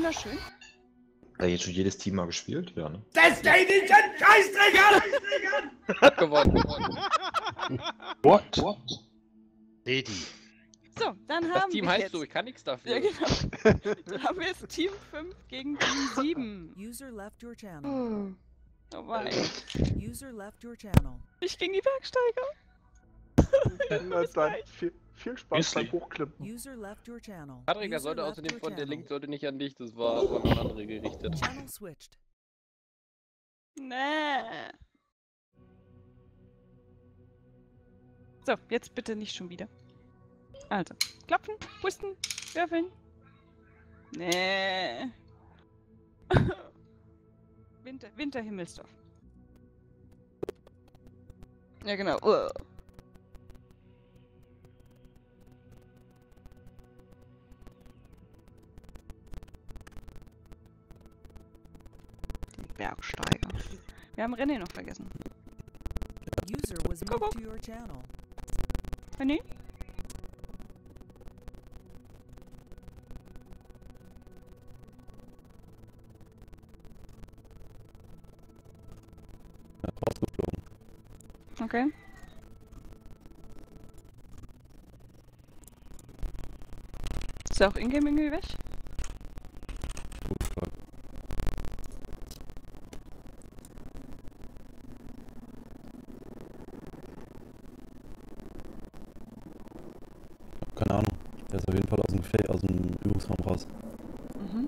wunderschön. Hat da jetzt schon jedes Team mal gespielt? Ja, ne? Das geht nicht an Scheißdreck! Gewonnen. What? Lady. So, dann Das haben Team wir heißt jetzt... so, ich kann nichts dafür. Ja, genau. Dann haben wir jetzt Team 5 gegen Team 7. User left your channel. Oh mein. User left your channel. Ich gegen die Bergsteiger. Na dann, viel Spaß Müsli. beim Hochklippen. User left your channel. Patrick, er User sollte left außerdem your von der channel. Link sollte nicht an dich, das war an andere gerichtet. Channel switched. Nee. So, jetzt bitte nicht schon wieder. Also, klopfen, pusten, würfeln. Nee. Winterhimmelsdorf. Ja, genau. Die Bergsteiger. Wir haben René noch vergessen. User was moved to your channel. René? Okay. Ist er auch ingame irgendwie weg? Keine Ahnung. Der ist auf jeden Fall aus dem Übungsraum raus. Mhm.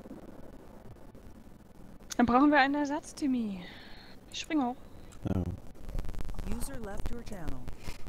Dann brauchen wir einen Ersatz, Timmy. Ich spring hoch. Ja. User left your channel.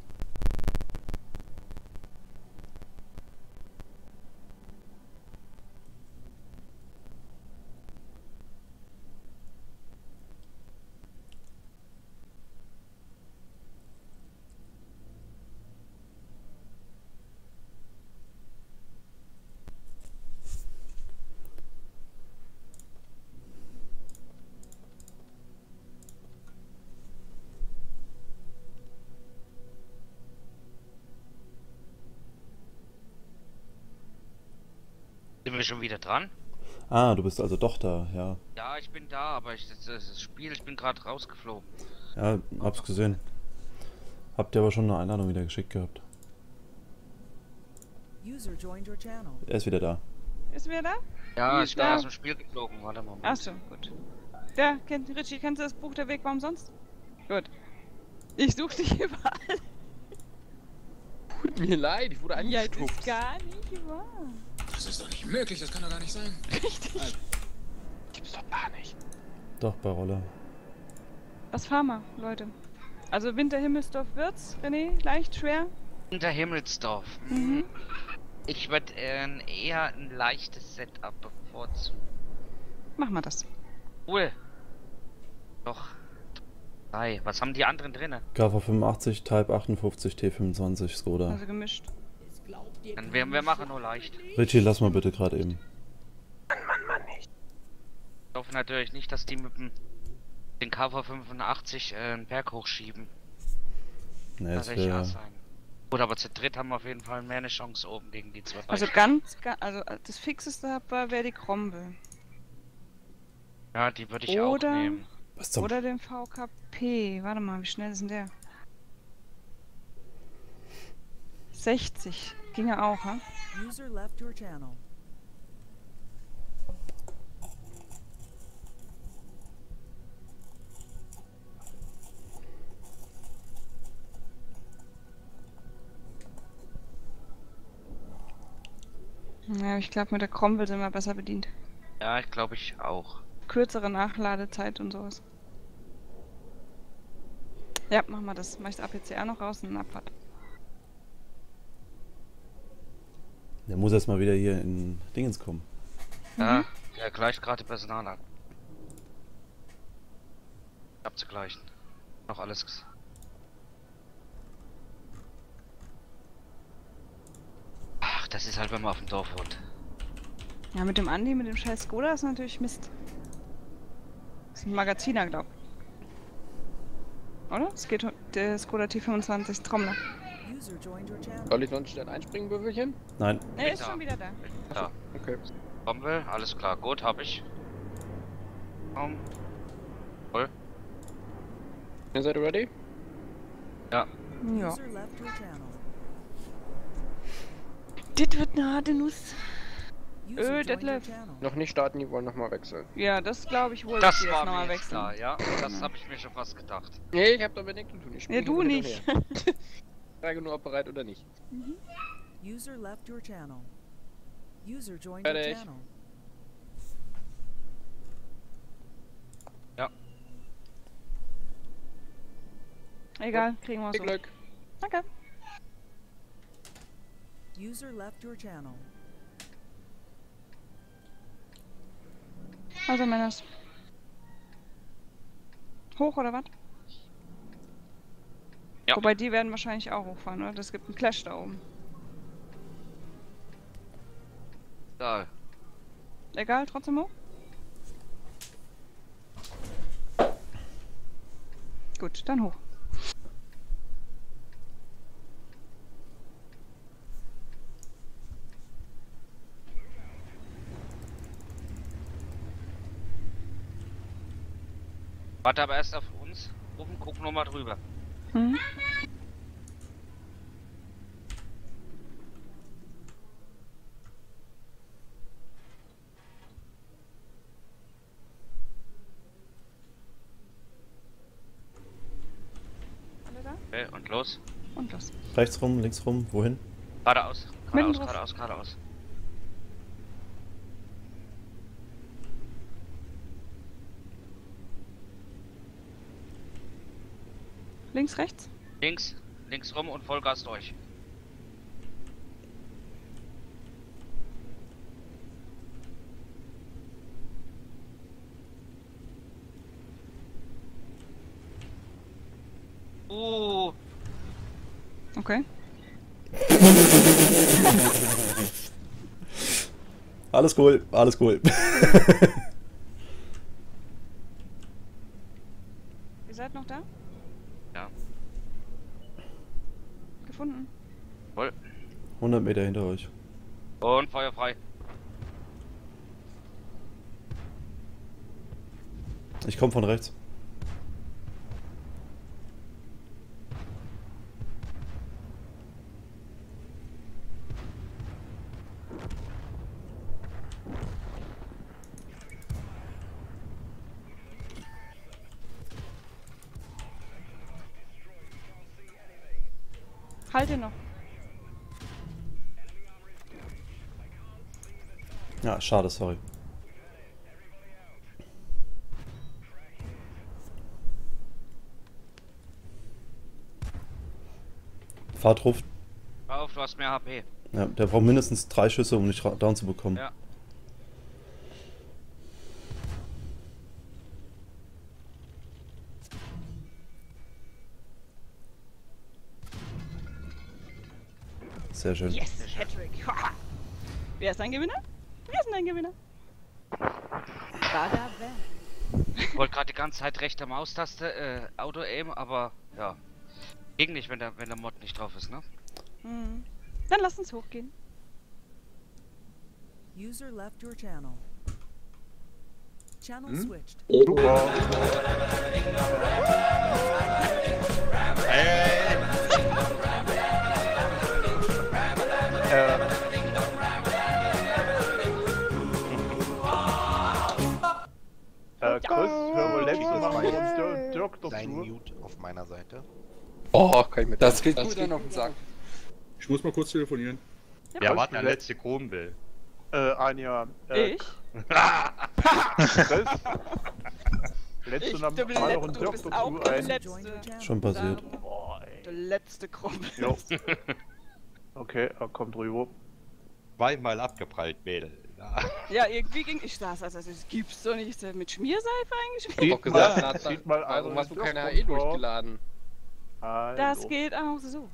Sind wir schon wieder dran? Ah, du bist also doch da, ja. Ja, ich bin da, aber das Spiel, ich bin gerade rausgeflogen. Ja, hab's gesehen. Habt ihr aber schon eine Einladung wieder geschickt gehabt. User joined your channel. Er ist wieder da. Ist wer da? Ja, ich bin Ja. aus dem Spiel geflogen, warte mal. Achso, gut. Ja, Richie, kennst du das Buch Der Weg, warum sonst? Gut. Ich suche dich überall. Tut mir leid, ich wurde Ja, das angestuft. ist gar nicht wahr. Das ist doch nicht möglich, das kann doch gar nicht sein. Richtig. Gibt's doch gar nicht. Doch, bei Rolle. Was fahren wir, Leute? Also Winterhimmelsdorf wird's, René? Leicht, schwer? Hinter Himmelsdorf. Mhm. Ich würde eher ein leichtes Setup bevorzugen. Mach mal das. Cool. Doch. 3. Was haben die anderen drinne? KV85, Type 58, T25, Skoda. Also gemischt. Dann wir machen nur leicht. Richie, lass mal bitte gerade eben. Ich hoffe natürlich nicht, dass die mit den KV85 einen Berg hochschieben. Ne, Das es will ich ja wäre... sein. Gut, aber zu dritt haben wir auf jeden Fall mehr eine Chance oben gegen die zwei. Also also das fixeste wäre die Krombel. Ja, die würde ich Oder- auch nehmen. Was zum... Oder den VKP. Warte mal, wie schnell ist denn der? 60. Ginge auch, ha? User left your channel. Ja, ich glaube, mit der Krombel sind wir besser bedient. Ja, ich glaube ich auch. Kürzere Nachladezeit und sowas. Ja, machen wir das. Mach ich das APCR noch raus und eine Abfahrt. Der muss erst mal wieder hier in Dingens kommen. Ja, der gleicht gerade Personal an. Abzugleichen. Noch alles. Ach, das ist halt, wenn man auf dem Dorf wohnt. Ja, mit dem Andi, mit dem scheiß Skoda ist natürlich Mist. Das ist ein Magaziner, glaub. Oder? Es geht der Skoda T25 Trommler. User joined your channel. Soll ich noch schnell einspringen, Würfelchen? Nein. Er ist schon wieder da. Da. Okay. Bombe, alles klar, gut, hab ich. Voll. Ihr seid ready? Ja. User left your channel. Das wird eine harte Nuss. User joined your Detlef. channel. Noch nicht starten, die wollen nochmal wechseln. Ja, das glaube ich wohl. Das dass die jetzt war noch mal mir jetzt wechseln. klar, ja. Das habe ich mir schon fast gedacht. Nee, ich hab damit nichts zu tun. Ich Ja, spiele du nur hin und nicht. her. Ich frage nur, ob bereit oder nicht. User left your channel. User joined your Fertig. channel. Egal, kriegen wir Viel so. Glück. Danke. User left your channel. Also Männers. Hoch oder was? Ja. Wobei die werden wahrscheinlich auch hochfahren, oder? Das gibt einen Clash da oben. Da. Egal, trotzdem hoch? Gut, dann hoch. Warte aber erst auf uns. Oben, gucken wir mal drüber. Mhm. Alle da? Okay, und los. Und los. Rechts rum, links rum, wohin? Geradeaus. Mitten Geradeaus, drauf. geradeaus, geradeaus. Links, rechts? Links, links rum und Vollgas durch. Okay. Alles cool, alles cool. Ihr seid noch da? Ja. Gefunden. Voll. 100 Meter hinter euch. Und Feuer frei. Ich komme von rechts. Halt ihn noch. Ja, schade, sorry. Fahrt ruft. Hör auf, du hast mehr HP. Ja, der braucht mindestens 3 Schüsse, um nicht down zu bekommen. Ja. Sehr schön. Yes, Hattrick. Wer ist dein Gewinner? Wer ist denn dein Gewinner? Bada Van. Ich wollte gerade die ganze Zeit rechte Maustaste, Auto-Aim, aber ja. Ging nicht, wenn der Mod nicht drauf ist, ne? Hm. Dann lass uns hochgehen. User left your channel. Channel switched. Super. Chris, hör wohl letztes Mal von Dirk Sein dazu. Mute auf meiner Seite. Oh, kann ich mit. Das geht gut geht dann auf den Sack. Ich muss mal kurz telefonieren. Ja, warte, der letzte Kronbill. Anja. Ich? Chris. Letzte Mal noch ein du Dirk bist auch dazu der ein. letzte. Schon passiert. Boah, ey. Der letzte Krummel. Jo. Okay, er kommt rüber. Zweimal abgeprallt, Mädel. Ja. Ja, irgendwie ging ich das. Also, das gibt's doch nicht. Ist der mit Schmierseife Ich eingeschmiert? hab doch gesagt, Nathan, sieht mal warum einer hast du den keine Dirk HE runter. durchgeladen? Das geht auch so.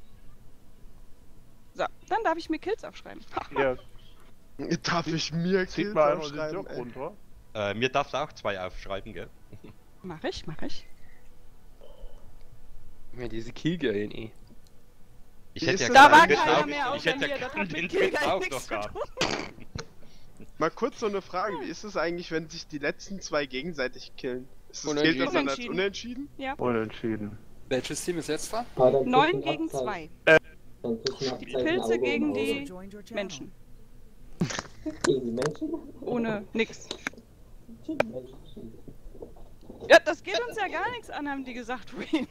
So, dann darf ich mir Kills aufschreiben. Ja, Darf ich mir zieht mal einer den Dirk runter. Mir darfst du auch 2 aufschreiben, gell? Mach ich, mach ich. Ja, diese Killgirl, eh. Ich hätte ja Da gerne war den keiner Fritz mehr auch- außer ich hätte mir, ja das gerne hat mit den Kill Fritz gar auch nichts noch zu gehabt. Mal kurz so eine Frage, wie ist es eigentlich, wenn sich die letzten zwei gegenseitig killen? Ist das Unentschieden. zählt das dann als unentschieden? Unentschieden. Welches Team ist jetzt da? 9 gegen 2. Die Pilze gegen User die joined your channel. Menschen. Gegen die Menschen? Ohne nix. Gegen die Menschen. Ja, das geht uns ja gar nichts an, haben die gesagt, Wayne.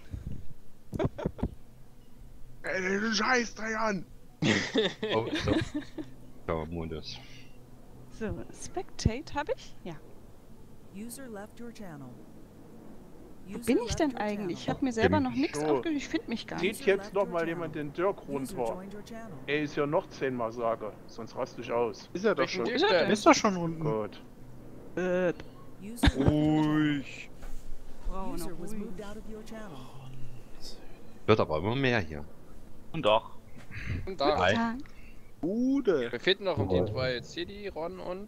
Ey, den Scheißdreckern! Oh, so. So, Modus. So, Spectate habe ich? Ja. User left your channel. Wo User bin ich left denn your eigentlich? Ich channel. habe mir selber Bin noch nichts so. aufgeschrieben. Ich finde mich gar nicht. Sieht jetzt noch mal jemand den Dirk User runter. joined your channel. Er ist ja noch 10-mal Sage, sonst raste ich aus. Ist er doch schon. Ist er denn? Ist doch schon unten. Gut. User left your Ruhig. Frau, channel. User noch was ruhig. moved out of your channel. Wird aber immer mehr hier. Und doch. Und da. Hi. Tag. Bude. Wir finden noch im Team 2 CD, Ron und...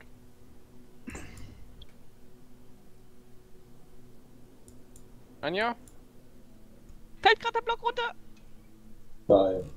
Anja? Fällt gerade der Block runter. Nein.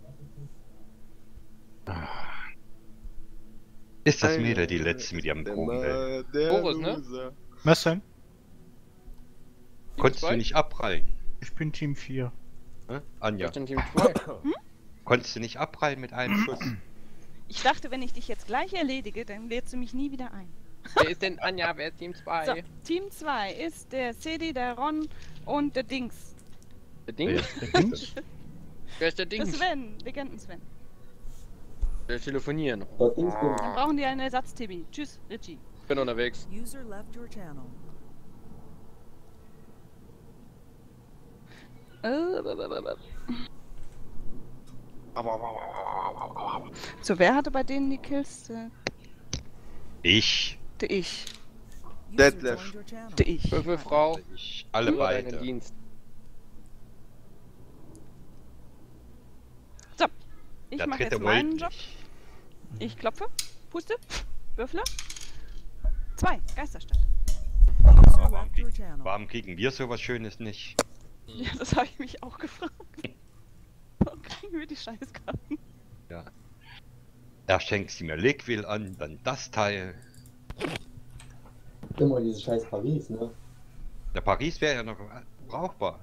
Ist das Mädel die letzte mit ihrem Kronenbild? Der Boris, ne? Loser. Was denn? Konntest du nicht abprallen? Ich bin Team 4. Ne? Anja, Ich bin Team 2. konntest du nicht abprallen mit einem Schuss? Ich dachte, wenn ich dich jetzt gleich erledige, dann lädst du mich nie wieder ein. Wer ist denn Anja? Wer ist Team 2? So, Team 2 ist der CD, der Ron und der Dings. Der Ding? Dings? Wer ist der Der Ding? Sven, Legenden-Sven. Wir telefonieren. Dort Dings bin Dann brauchen die einen Ersatz-TB. Tschüss, Richie. Ich bin unterwegs. User left your channel. So, wer hatte bei denen die Kills? Ich. Der ich. User Detlef. joined your channel. Der ich. Würfelfrau. Ich. Alle Nur deinen beide. Dienst. So, ich Der mache dritte jetzt meinen wollte Job. nicht. Ich klopfe, puste, würfle. 2, Geisterstadt. User left your channel. Warum kriegen wir sowas Schönes nicht? Ja, das habe ich mich auch gefragt. Warum kriegen wir die Scheißkarten? Ja. Erst schenkst du mir Liquil an, dann das Teil. immer dieses scheiß Paris, ne? Der Paris wäre ja noch brauchbar.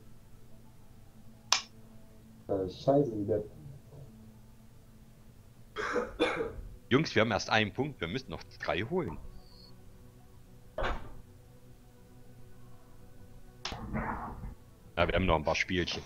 Scheiße, wie der. Jungs, wir haben erst einen Punkt, wir müssen noch 3 holen. Ja, wir haben noch ein paar Spielchen.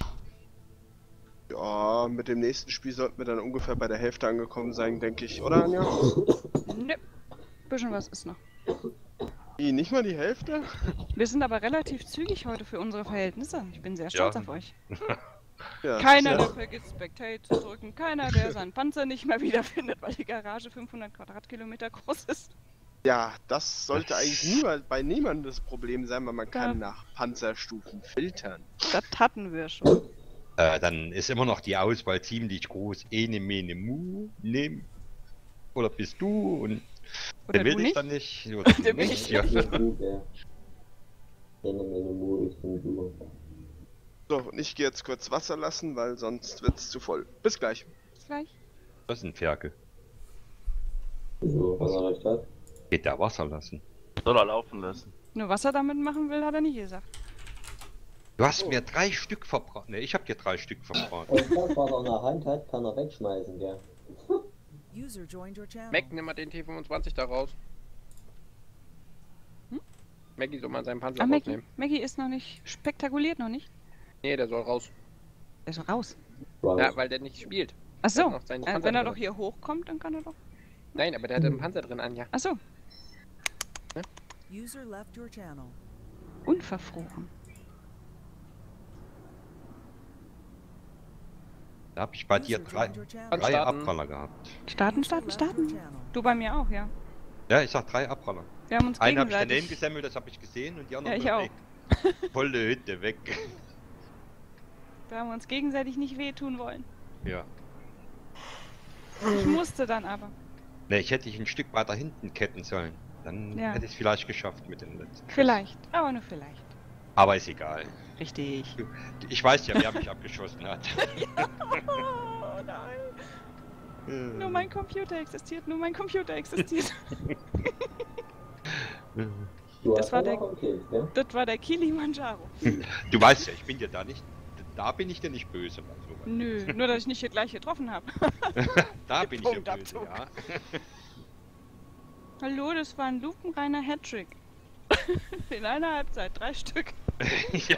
Ja, mit dem nächsten Spiel sollten wir dann ungefähr bei der Hälfte angekommen sein, denke ich, oder Anja? Nö. Bisschen was ist noch. Wie, nicht mal die Hälfte? Wir sind aber relativ zügig heute für unsere Verhältnisse. Ich bin sehr stolz Ja. auf euch. Ja, Keiner, ja. der vergisst Spectate zu drücken. Keiner, der seinen Panzer nicht mehr wiederfindet, weil die Garage 500 Quadratkilometer groß ist. Ja, das sollte eigentlich bei niemandem das Problem sein, weil man kann nach Panzerstufen filtern. Das hatten wir schon. Dann ist immer noch die Auswahl ziemlich groß. Ene, mene, mu, nehm. Oder bist du und Oder den will du ich nicht? dann nicht. Oder Den du will nicht. ich Ja. Ich bin du, der. Ene, mene, mu, ich bin du. So, und ich gehe jetzt kurz Wasser lassen, weil sonst wird's zu voll. Bis gleich. Bis gleich. Das ist ein Ferkel. So, was er recht hat. Geht der Wasser lassen. Soll er laufen lassen. Nur was er damit machen will, hat er nicht gesagt. Du hast mir 3 Stück verbraten. Ne, ich hab dir 3 Stück verbraten. Und das, was er in der Hand hat, kann er wegschmeißen, gell? User joined your channel. Mac, nimm mal den T25 da raus. Hm? Maggie soll mal seinen Panzer Ah, Maggie. rausnehmen. Maggie ist noch nicht spektakuliert, noch nicht. Nee, der soll raus. Er ist raus. Ja, weil der nicht spielt. Ach so. Der hat noch seinen Panzer Wenn er drin. doch hier hochkommt, dann kann er doch. Nein, aber der hat einen Panzer drin, Anja. Ach so. User left your channel. Unverfroren. Da hab ich bei dir User 3 joined your channel. Starten. Abpraller gehabt. Starten, User starten, left your starten. channel. Du bei mir auch, ja. Ja, ich sag 3 Abpraller. Wir haben uns Einen hab ich daneben gegenseitig... gesammelt, das hab ich gesehen und die Ja, anderen ich sind auch. weg. Volle Hütte weg. Da haben wir uns gegenseitig nicht wehtun wollen. Ja. Ich musste dann aber. Ne, ich hätte dich ein Stück weiter hinten ketten sollen. Dann Ja. hätte ich es vielleicht geschafft mit dem letzten. Schuss. Vielleicht, aber nur vielleicht. Aber ist egal. Richtig. Ich weiß ja, wer mich abgeschossen hat. Oh nein. Nur mein Computer existiert, nur mein Computer existiert. Das war der Kilimanjaro. Du weißt ja, ich bin ja da nicht. Da bin ich dir nicht böse. Also, Nö, nur dass ich nicht hier gleich getroffen habe. da bin ich dir böse, ja. Hallo, das war ein lupenreiner Hattrick. In einer Halbzeit, 3 Stück. Ja.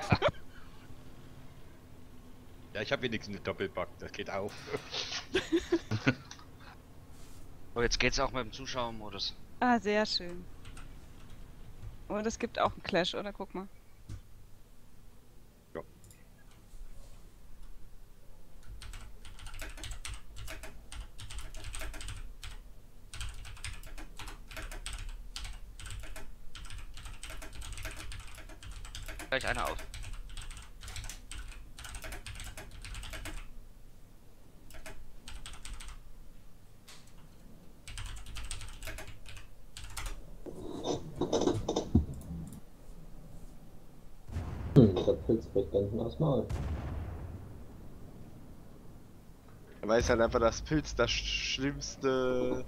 Ja, ich habe wenigstens eine Doppelback, das geht auf. Oh, jetzt geht's auch mit dem Zuschauermodus. Ah, sehr schön. Und es gibt auch einen Clash, oder? Guck mal. Ja. Gleich einer auf. Der Pilz bricht hinten aus Maul. Er weiß halt einfach, dass Pilz das schlimmste...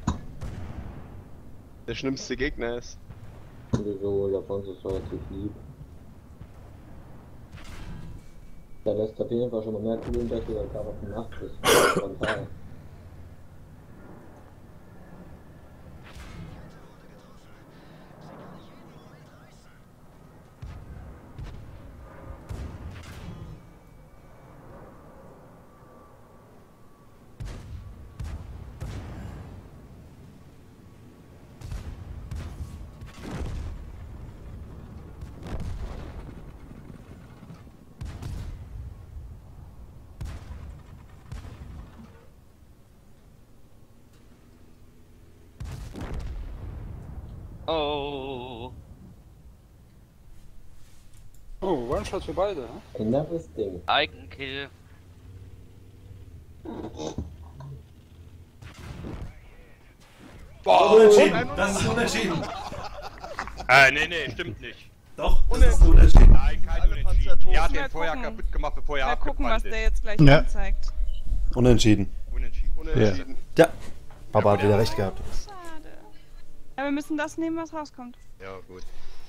der schlimmste Gegner ist. Wieso? Japans ist relativ lieb. Der lässt auf jeden Fall schon mal mehr Kugeln weg, als er auf dem Nacht ist. Frontal. Oh. Oh, One-Shot für beide, ne? Knappes Ding. Eigenkill. Boah, Unentschieden! Das ist unentschieden! Nee, stimmt nicht. Doch, das ist unentschieden. Nein, kein Alle Unentschieden. Panzer Er hat tot. den vorher Mal kaputt gemacht, bevor er Mal gucken, was abgebrannt der ist. jetzt gleich Ja. anzeigt. Unentschieden. Unentschieden. Unentschieden. Ja. Papa hat wieder recht gehabt. Schade. Ja, wir müssen das nehmen, was rauskommt. Ja, gut.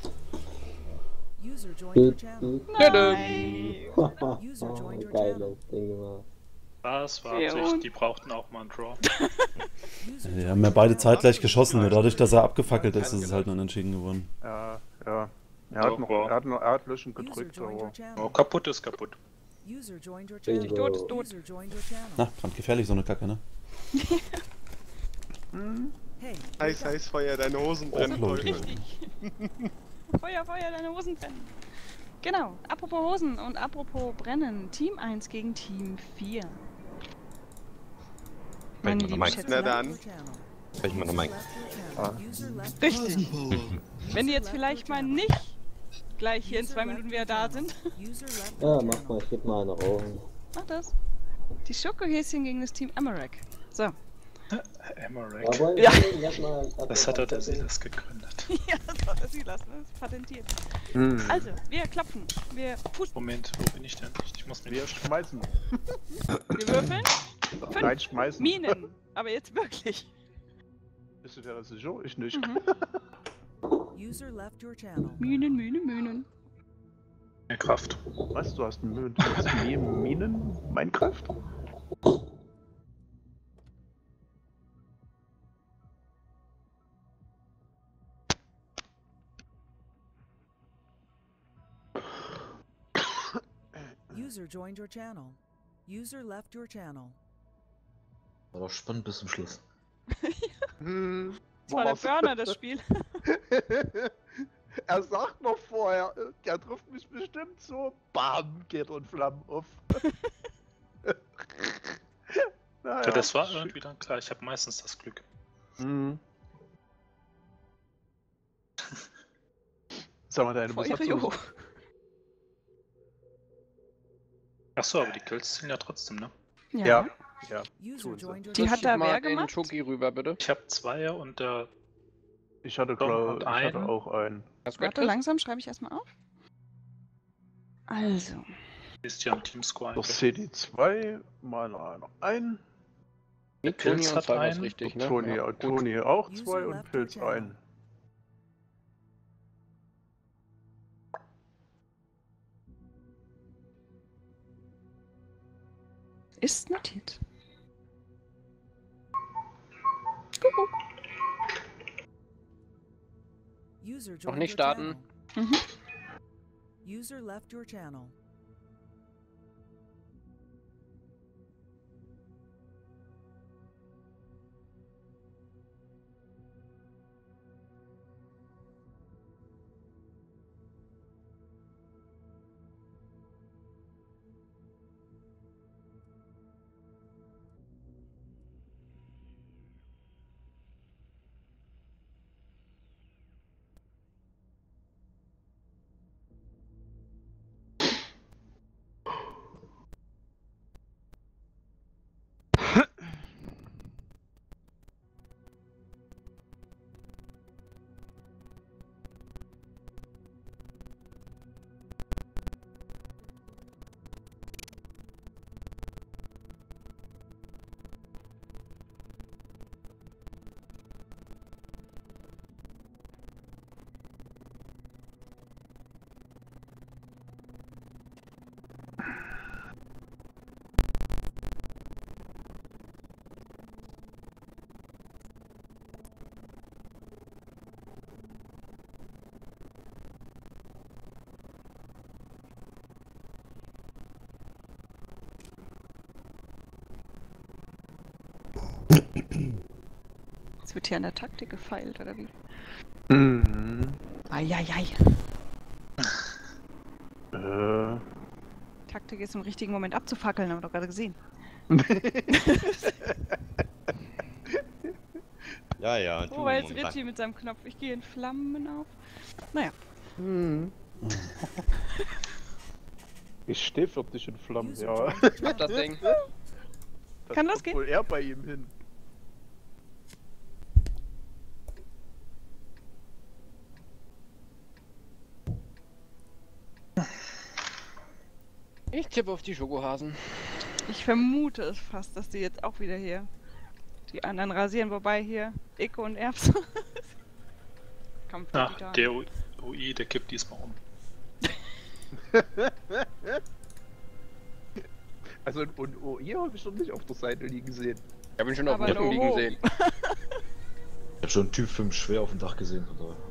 User joined your channel. Nein. User joined your channel. Geiles Ding gemacht. Das war Ja, Absicht, und? die brauchten auch mal einen Draw. User Die haben ja beide zeitgleich geschossen, nur dadurch, dass er abgefackelt ist, ist es halt unentschieden geworden. Ja, ja. Er hat löschen User gedrückt, joined your aber... channel. Oh, kaputt ist kaputt. User joined your Bingo. channel. Tot ist tot. User joined your channel. Na, brandgefährlich so eine Kacke, ne? Hey, Heiß, heiß, Feuer, deine Hosen brennen. Leute. Richtig. Feuer, Feuer, deine Hosen brennen. Genau, apropos Hosen und apropos brennen. Team 1 gegen Team 4. Meine lieben Mike. Schätze. Na dann. your channel. Sprech mal noch Mike. User left Richtig. Wenn die jetzt vielleicht mal nicht gleich hier in 2 Minuten wieder da sind. User left Ja, your mach channel. mal, ich geb mal eine Augen. Mach das. Die Schokohäschen gegen das Team Amarak. So. Emmerich. Jawohl, Ja. lass mal, Das hat der Silas gegründet. Ja, das hat er sie lassen. Das ist patentiert. Also, wir klopfen. Wir pusten. Moment, wo bin ich denn? Ich muss mich Wir schmeißen. Wir würfeln. Nein, schmeißen. Minen. Aber jetzt wirklich. Bist du der sicher? Ich nicht. Mhm. User left your channel. Minen, Minen, Minen. mehr Kraft. Was? Du hast Minen? Minecraft? User joined your channel. User left your channel. War doch spannend bis zum Schluss. Das war der Burner, das Spiel. Er sagt noch vorher, der trifft mich bestimmt so. Bam, geht und Flammen auf. Naja. Ja, das war irgendwie dann klar. Ich habe meistens das Glück. Sag mal deine Besatzung. Achso, aber die Kills sind ja trotzdem, ne? Ja. User joined your Die hat Schieb da mal wer den gemacht? Schoki rüber, bitte. Ich habe Zweier und der Ich hatte, Und ich hatte einen. auch einen. Hast du Warte, langsam schreibe ich erstmal auf. Also. ist ja im Teamscore Das eigentlich. CD2, mal einer ein. Mit Toni und zwei was richtig, ne? Toni, Ja, gut. Toni auch User 2 und left your Pilz channel. 1. Ist notiert. User Noch joined nicht your starten. channel. Mhm. User left your channel. Jetzt wird hier an der Taktik gefeilt, oder wie? Mhm. Eieiei. Taktik ist im richtigen Moment abzufackeln, haben wir doch gerade gesehen. Ja, ja. Oh, jetzt Richie mit seinem Knopf. Ich gehe in Flammen auf. Naja. Mhm. Ich stehe für dich in Flammen, User ja. joined your Mach das channel. Ding. Kann das kommt gehen? wohl eher bei ihm hin. Ich tippe auf die Schokohasen. Ich vermute es fast, dass die jetzt auch wieder hier die anderen rasieren, wobei hier Eko und Erbse. Kampf der Ah, Titanen. der UI, der kippt diesmal um. Also und ihr habe ich noch nicht auf der Seite liegen sehen. Ich hab ihn schon auf dem Aber Rücken liegen Loho. sehen. Ich hab schon Typ 5 schwer auf dem Dach gesehen, von daher.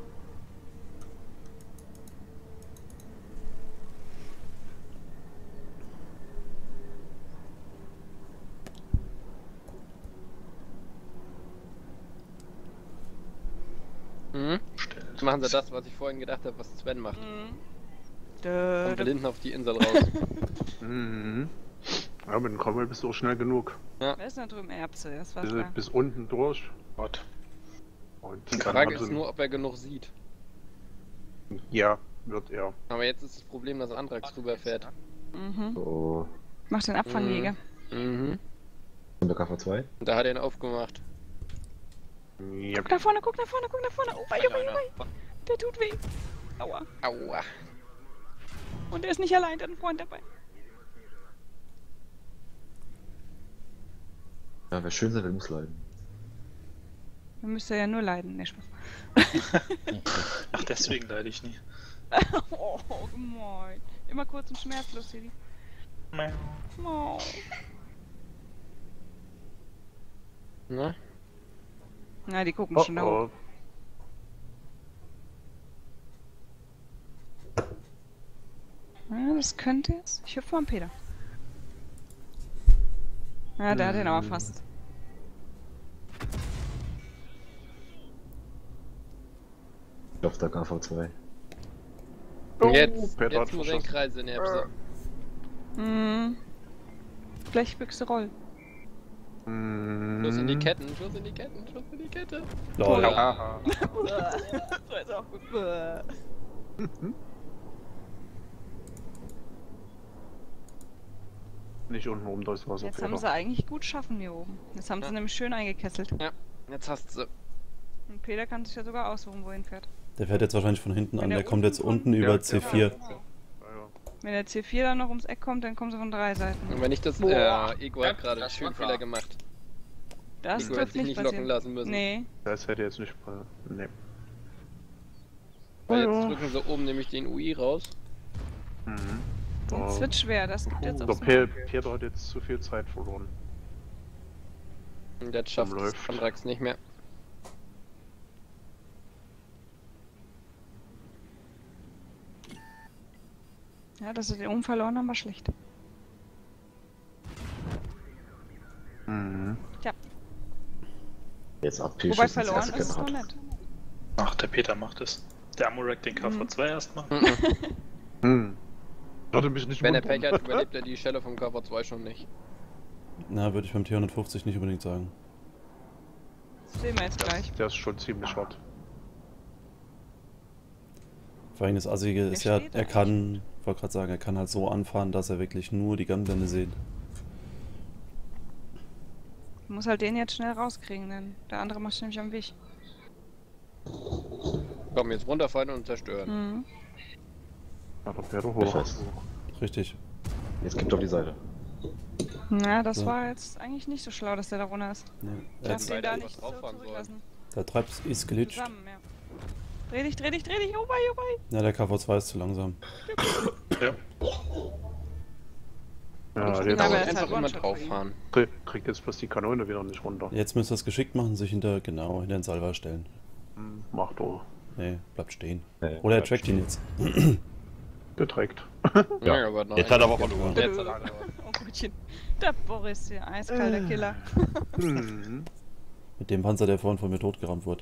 Mhm. Stellt. Jetzt machen sie das, was ich vorhin gedacht habe, was Sven macht. Mhm. Kommen wir hinten auf die Insel raus. Mhm. Ja, mit dem Cromwell bist du auch schnell genug. Wer ist denn da drüben Erbse? Das war klar. Bis unten durch. Gott. Und Die dann Frage hat ist er- nur, ob er genug sieht. Ja, wird er. Aber jetzt ist das Problem, dass Andrax drüber fährt. Mhm. So, Mach den Abfangjäger. Mhm. und der KV2. Und da hat er ihn aufgemacht. Ja. Guck nach vorne, guck nach vorne, guck nach vorne. Oh, wei, oh, wei, oh, wei. Der tut weh. Aua. Aua. Und er ist nicht allein, der hat einen Freund dabei. Ja, wer schön sein will, muss leiden. Dann müsste er ja nur leiden. Ne, Spaß. Ach, deswegen leide ich nie. Oh, gemein. Immer kurz und schmerzlos, Siri. Oh. Na? Na, die gucken Oh, schon da hoch. oh. Ja, das könnte es. Ich hüpfe mal an Peter. Ja, der hat ihn aber fast. Auf der KV2. Oh, Jetzt Peter hat muss er in verschossen. Kreise in Erbse. Hm. Blechbüchse roll. Schuss in die Ketten, Schuss in die Ketten, Schuss in die Kette. Lol. Aha. Das ist auch gut. Nicht unten oben durchs Wasser. Jetzt haben sie eigentlich gut schaffen hier oben. Jetzt haben sie Ja. nämlich schön eingekesselt. Jetzt hast du. Und Peter kann sich ja sogar aussuchen, wohin fährt. Der fährt jetzt wahrscheinlich von hinten Wenn an. der Der kommt jetzt unten unten kommt- über Ja, C4. Ja, ja. Wenn der C4 dann noch ums Eck kommt, dann kommen sie von 3 Seiten. Und wenn ich das. Ego hat gerade einen schönen Fehler gemacht. Das Nico hätte dürfte sich nicht nicht locken passieren. lassen müssen. Nee. Das hätte jetzt nicht. Nee. Weil jetzt drücken sie oben nämlich den UI raus. Das wird schwer, das gibt jetzt Der aufs Peter hat jetzt zu viel Zeit verloren. Und jetzt schafft es Läuft. Andrax nicht mehr. Ja, dass sie den oben verloren haben, war schlecht. Tja, Jetzt abpischen. wobei verloren ist es noch nicht. Ach, der Peter macht es. Der Amurek den KV2 erstmal. Hatte mich nicht Wenn er wundern. Pech hat, überlebt er die Schelle vom KV2 schon nicht. Na, würde ich beim T150 nicht unbedingt sagen. Das sehen wir jetzt gleich. Der ist schon ziemlich hart. Vor allem das Assige ist ja, steht er da kann, ich wollte gerade sagen, er kann halt so anfahren, dass er wirklich nur die Gunblende sieht. Ich muss halt den jetzt schnell rauskriegen, denn der andere macht nämlich am Weg. Komm, jetzt runterfallen und zerstören. Mhm. Ja, der Peter hoch. Richtig. Jetzt kippt auf die Seite. Na, das So. war jetzt eigentlich nicht so schlau, dass der da runter ist. Ja. Ich Er hab den da einfach nicht so drauffahren sollen. zurücklassen. der Treib ist glitscht. Zusammen, ja. Dreh dich, Obai, Obai! Ja, der KV2 ist zu langsam. Ja, Ja, der aber er ist Einfach halt immer One-Shot drauffahren. kriegt jetzt bloß die Kanone wieder nicht runter. Jetzt müsst ihr es geschickt machen, sich hinter den Salva stellen. Macht er. Nee, bleibt stehen. Nee, Oder er bleibt trackt ihn jetzt. Der trägt. Ja, aber noch Jetzt hat er aber verloren. Jetzt hat er verloren. Oh Gottchen. Der Boris hier, eiskalter Killer. Mit dem Panzer, der vorhin von mir totgerammt wurde.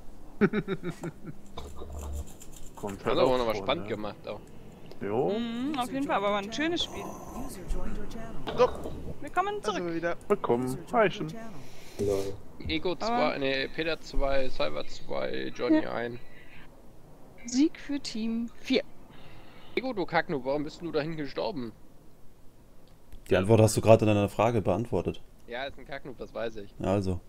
Kommt Hat aber auch nochmal vor, spannend ne? gemacht auch. Jo. Mhm, auf jeden Fall, aber war ein schönes Spiel. User joined your channel. Willkommen zurück. Also wieder. Willkommen. User joined Reichen. your channel. Lol. Ego Aber- 2, ne, Peter 2, Cyber 2, Johnny 1. Sieg für Team 4. Ego, du Kacknoob, warum bist du dahin gestorben? Die Antwort hast du gerade in deiner Frage beantwortet. Ja, ist ein Kacknoob, das weiß ich. Ja, also.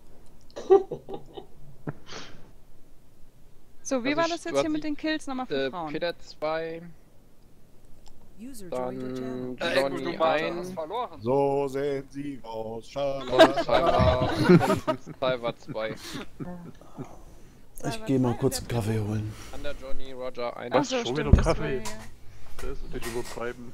So, wie Also war ich- das du jetzt hast hier mit die- den Kills nochmal für Frauen? Peter 2, User joined your channel. dann Ego, Johnny du hast 1 verloren. So sehen sie aus. und Schalala. Cyber 2. Ich gehe mal kurz einen Kaffee holen. Under Johnny, Roger 1. Achso, schon stimmt, wieder das war Kaffee. ja. Das nicht übertreiben.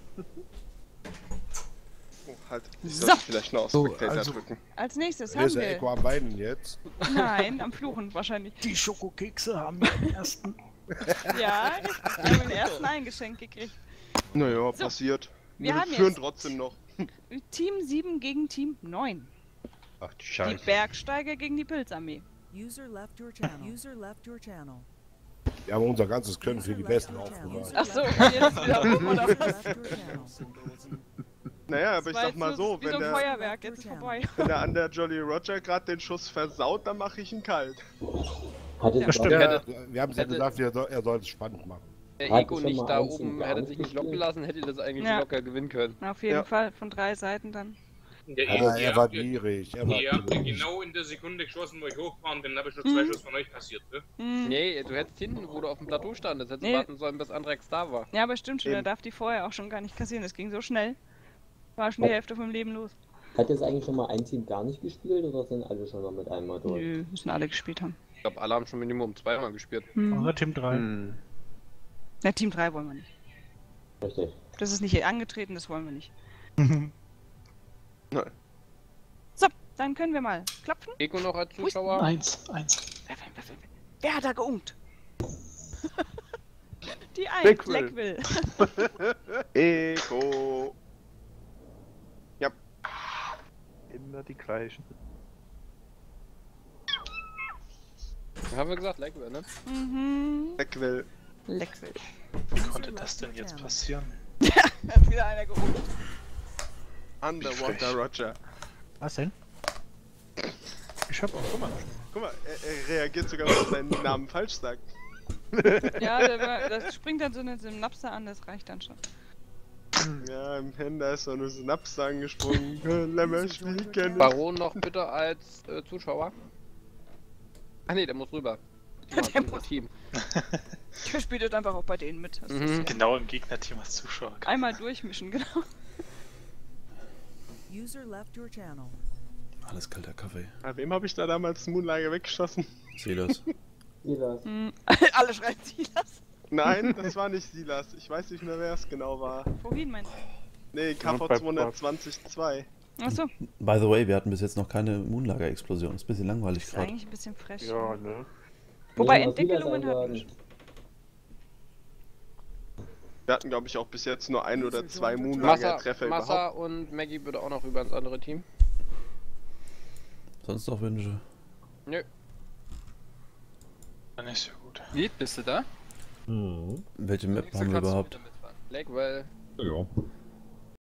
Oh, halt. Ich So. sollte vielleicht noch auf So, Spectator also- drücken. Als nächstes Hier haben ist der wir... Echo am Weinen jetzt. Nein, am Fluchen wahrscheinlich. Die Schokokekse haben wir den ersten. Ja, wir haben den ersten eingeschenkt gekriegt. Naja, So. passiert. Wir Wir haben führen jetzt- trotzdem noch. Team 7 gegen Team 9. Ach du Die Scheiße. Bergsteiger gegen die Pilzarmee. User left your channel. User left your channel. Wir haben unser ganzes Können für die Besten aufbewahrt. Achso, jetzt wieder rum oder User was? left your channel. Naja, aber Das ich war sag jetzt mal so, wie so ein wenn Feuerwerk, jetzt ist vorbei. der an der Jolly Roger gerade den Schuss versaut, dann mache ich ihn kalt. Hat Ja, es stimmt. gerade- Wir haben Hätte- gesagt, er soll es spannend machen. Der Hat Ego schon nicht mal da eins oben, und gar hätte nicht sich nicht gespielt. locken lassen, hätte das eigentlich Ja. locker gewinnen können. Auf jeden Ja. Fall, von 3 Seiten dann. Er war gierig. Er war Ihr habt ja gierig. genau in der Sekunde geschossen, wo ich hochfahren bin, habe ich nur 2 Schuss von euch kassiert, ne? Hm. Nee, du hättest hinten, wo du auf dem Plateau standest, hättest Nee. warten sollen, bis Andrex da war. Ja, aber stimmt schon, er Eben. darf die vorher auch schon gar nicht kassieren. Das ging so schnell. War schon die Hälfte vom Leben los. Hat jetzt eigentlich schon mal ein Team gar nicht gespielt oder sind alle schon mal mit einmal durch? Nö, müssen alle gespielt haben. Ich glaube, alle haben schon Minimum 2-mal gespielt. Hm. Team 3. Na, Team 3 wollen wir nicht. Richtig. Das ist nicht angetreten, das wollen wir nicht. Nein. So, dann können wir mal klopfen. Ego noch als Zuschauer. 1. Wer hat da geunkt? Die Leckville. Leckville. Ego. Ja. Immer die gleichen. Haben wir gesagt, Leckville, ne? Mhm. Leckville. Leckville. Wie konnte das denn jetzt passieren? Hat wieder einer geunkt. Underwater Roger. Was denn? Ich hab auch. Guck mal, er reagiert sogar, wenn er seinen Namen falsch sagt. Ja, das springt dann so eine Synapse an, das reicht dann schon. Ja, im Händer ist noch eine Synapse angesprungen. Lämmerspiel kenn ich. Baron noch bitte als Zuschauer. Ach nee, der muss rüber. Der muss- Team. Der spielt jetzt einfach auch bei denen mit. Das ist ja Genau im Gegnerteam als Zuschauer. einmal durchmischen, genau. User left your channel. Alles kalter Kaffee. Bei wem habe ich da damals Moonlager weggeschossen? Silas. Silas. Alle schreien Silas. Nein, das war nicht Silas. Ich weiß nicht mehr, wer es genau war. Wohin meinst du? Nee, KV-220-2. Achso. By the way, wir hatten bis jetzt noch keine Moonlager-Explosion. Ist ein bisschen langweilig Ist gerade. eigentlich ein bisschen fresh. Ja, ne? Wobei Ja, Entwicklungen Silas hatten wir einladen. schon. Wir hatten, glaube ich, auch bis jetzt nur 1 oder 2 Moonlager-Treffer Massa überhaupt. und Maggie würde auch noch rüber ins andere Team. Sonst noch Wünsche? Nö. Dann nicht so gut. Wie, bist du da? Welche Map Nächste haben wir kannst du überhaupt? wieder mitfahren. Lakewell. Ja.